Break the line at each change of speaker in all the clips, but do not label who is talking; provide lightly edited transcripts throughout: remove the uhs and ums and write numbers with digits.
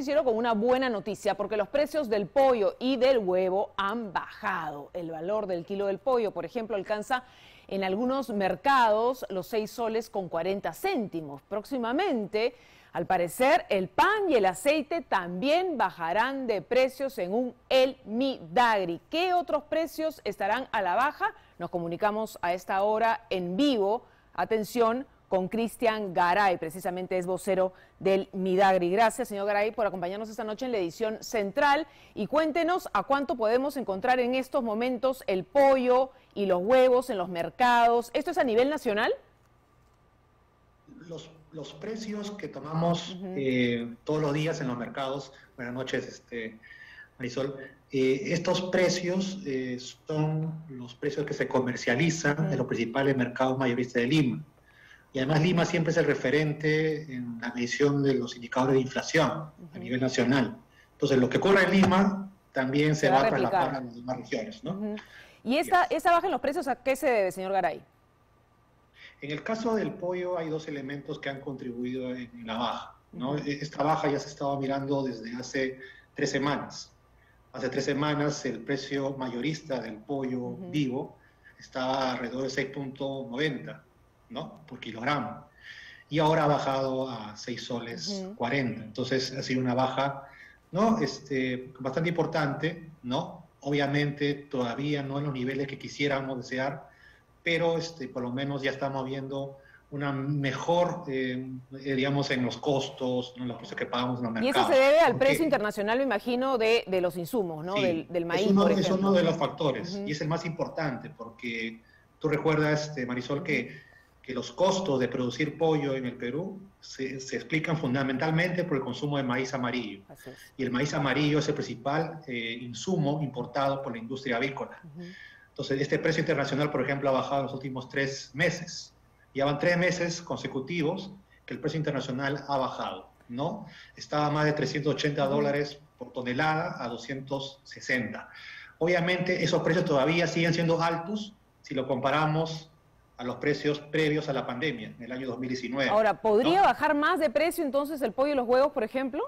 noticiero con una buena noticia, porque los precios del pollo y del huevo han bajado. El valor del kilo del pollo, por ejemplo, alcanza en algunos mercados los 6 soles con 40 céntimos. Próximamente, al parecer, el pan y el aceite también bajarán de precio según el Midagri. ¿Qué otros precios estarán a la baja? Nos comunicamos a esta hora en vivo. Atención, con Cristian Garay, precisamente es vocero del Midagri. Gracias, señor Garay, por acompañarnos esta noche en la edición central. Y cuéntenos a cuánto podemos encontrar en estos momentos el pollo y los huevos en los mercados. ¿Esto es a nivel nacional?
Los precios que tomamos todos los días en los mercados, buenas noches, Marisol, estos precios son los precios que se comercializan en los principales mercados mayoristas de Lima. Y además Lima siempre es el referente en la medición de los indicadores de inflación a nivel nacional. Entonces, lo que ocurre en Lima también se va a trasladar a las demás regiones, ¿no?
¿Y esa baja en los precios a qué se debe, señor Garay?
En el caso del pollo hay dos elementos que han contribuido en la baja, ¿no? Esta baja ya se estaba mirando desde hace 3 semanas. Hace 3 semanas el precio mayorista del pollo vivo estaba alrededor de 6.90, ¿no?, por kilogramo. Y ahora ha bajado a 6 soles 40. Entonces ha sido una baja, ¿no?, bastante importante, ¿no? Obviamente todavía no en los niveles que quisiéramos desear, pero por lo menos ya estamos viendo una mejor, digamos, en los costos, ¿no?, los precios que pagamos en los mercados.
Y eso se debe al precio internacional, me imagino, de los insumos, ¿no?
Sí,
del maíz, por ejemplo.
Es uno de los factores, y es el más importante, porque tú recuerdas, Marisol, que los costos de producir pollo en el Perú se explican fundamentalmente por el consumo de maíz amarillo.
Así es.
Y el maíz amarillo es el principal insumo importado por la industria avícola. Entonces, este precio internacional, por ejemplo, ha bajado en los últimos 3 meses. Ya van 3 meses consecutivos que el precio internacional ha bajado, ¿no? Estaba a más de $380 por tonelada a 260. Obviamente, esos precios todavía siguen siendo altos si lo comparamos a los precios previos a la pandemia, en el año 2019.
Ahora, ¿podría bajar más de precio entonces el pollo y los huevos, por ejemplo?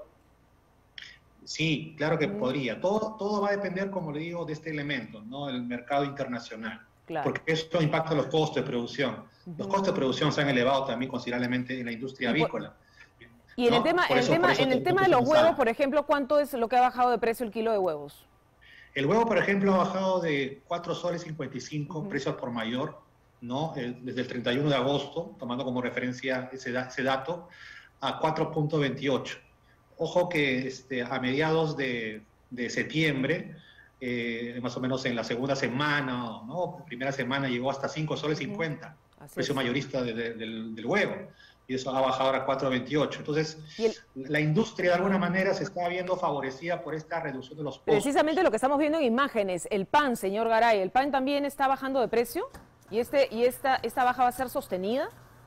Sí, claro que podría. Todo va a depender, como le digo, de este elemento, ¿no?, el mercado internacional. Claro. Porque eso impacta los costos de producción. Los costos de producción se han elevado también considerablemente en la industria avícola.
Y en el tema de los huevos, por ejemplo, ¿cuánto es lo que ha bajado de precio el kilo de huevos?
El huevo, por ejemplo, ha bajado de 4 soles 55, precio al por mayor, ¿no?, desde el 31 de agosto, tomando como referencia ese dato, a 4.28. Ojo que a mediados de septiembre, más o menos en la segunda semana, ¿no?, primera semana, llegó hasta 5 soles 50, precio mayorista del huevo, y eso ha bajado ahora a 4.28. Entonces, la industria de alguna manera se está viendo favorecida por esta reducción de los costos.
Precisamente lo que estamos viendo en imágenes, el pan, señor Garay, ¿el pan también está bajando de precio? ¿Y esta baja va a ser sostenida?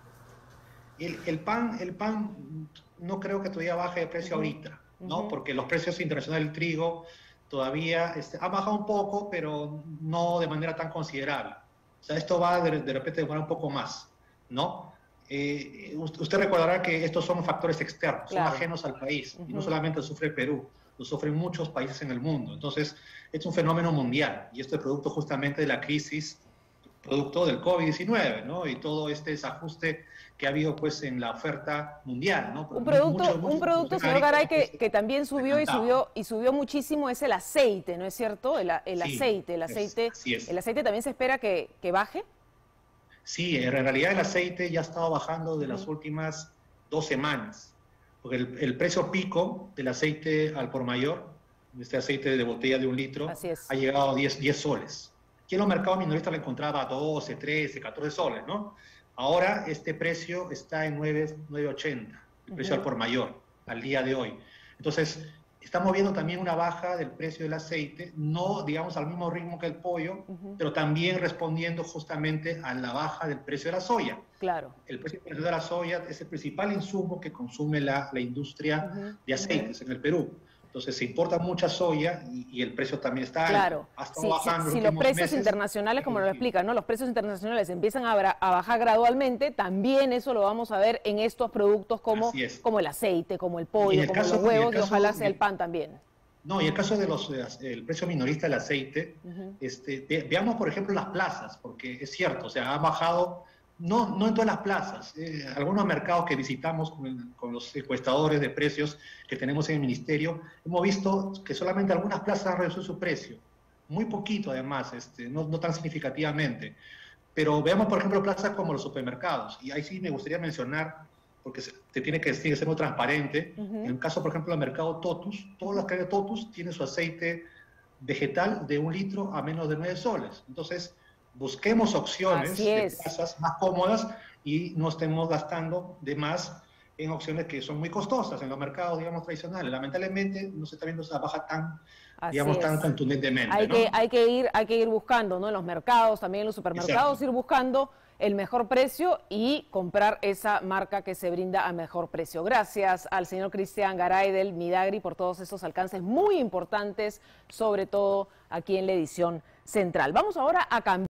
El pan no creo que todavía baje de precio ahorita, ¿no? Porque los precios internacionales del trigo todavía han bajado un poco, pero no de manera tan considerable. O sea, esto va de repente a demorar un poco más, ¿no? Usted recordará que estos son factores externos, son ajenos al país, y no solamente lo sufre Perú, lo sufren muchos países en el mundo. Entonces, es un fenómeno mundial, y esto es producto justamente de la crisis, producto del COVID-19, ¿no?, y todo este desajuste que ha habido, pues, en la oferta mundial, ¿no?
Un producto, señor Garay, que también subió y subió muchísimo es el aceite, ¿no es cierto? El aceite también se espera que baje.
Sí, en realidad el aceite ya ha estado bajando de las últimas 2 semanas, porque el precio pico del aceite al por mayor, este aceite de botella de 1 litro, ha llegado a 10 soles. Aquí en los mercados minoristas lo encontraba a 12, 13, 14 soles, ¿no? Ahora este precio está en 9.80, el precio al por mayor, al día de hoy. Entonces, estamos viendo también una baja del precio del aceite, no, digamos, al mismo ritmo que el pollo, pero también respondiendo justamente a la baja del precio de la soya.
Claro.
El precio de la soya es el principal insumo que consume la industria de aceites en el Perú. Entonces se importa mucha soya y el precio también está
claro.
alto. Bajando
Si los precios internacionales, como lo explican, ¿no? Los precios internacionales empiezan a bajar gradualmente, también eso lo vamos a ver en estos productos como el aceite, como el pollo, como los huevos y ojalá sea el pan también.
No, y el caso de el precio minorista del aceite, veamos por ejemplo las plazas, porque es cierto, o sea, ha bajado, no en todas las plazas, algunos mercados que visitamos con los encuestadores de precios que tenemos en el ministerio, hemos visto que solamente algunas plazas han reducido su precio, muy poquito además, no tan significativamente. Pero veamos por ejemplo plazas como los supermercados, y ahí sí me gustaría mencionar porque tiene que ser muy transparente. En el caso, por ejemplo, del mercado Totus, todas las cadenas Totus tienen su aceite vegetal de 1 litro a menos de 9 soles. Entonces, busquemos opciones de plazas más cómodas y no estemos gastando de más en opciones que son muy costosas en los mercados, digamos, tradicionales. Lamentablemente, no se está viendo esa baja tan, digamos, tan contundentemente.
Hay que ir buscando, ¿no? En los mercados, también en los supermercados, ir buscando el mejor precio y comprar esa marca que se brinda a mejor precio. Gracias al señor Cristian Garay del Midagri por todos esos alcances muy importantes, sobre todo aquí en la edición central. Vamos ahora a cambiar.